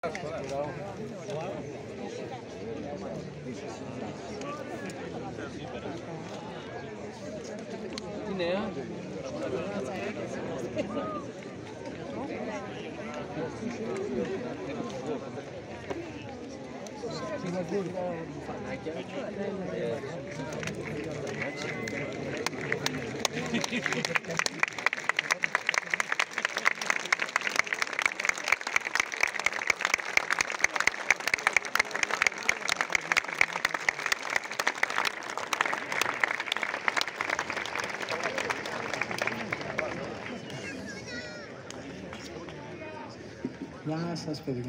Νέα. Γεια σας, παιδιά.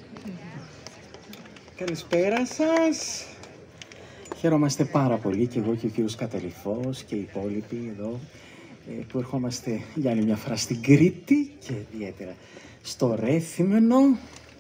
Καλησπέρα σας. Χαίρομαστε πάρα πολύ και εγώ και ο κύριος Καταληφός και οι υπόλοιποι εδώ που ερχόμαστε για άλλη μια φορά στην Κρήτη και ιδιαίτερα στο Rethymno.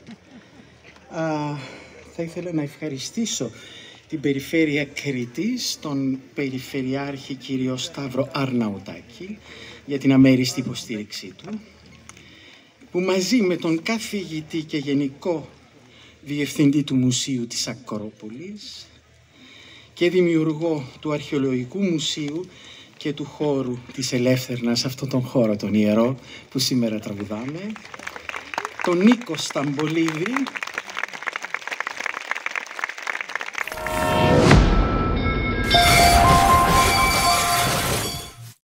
Θα ήθελα να ευχαριστήσω την περιφέρεια Κρήτης, τον Περιφερειάρχη κύριο Σταύρο Αρναουτάκη για την αμέριστη υποστήριξή του, που μαζί με τον καθηγητή και γενικό διευθυντή του Μουσείου της Ακρόπολης και δημιουργό του Αρχαιολογικού Μουσείου και του χώρου της Ελεύθερνας, αυτόν τον χώρο τον ιερό που σήμερα τραγουδάμε, τον Νίκο Σταμπολίδη,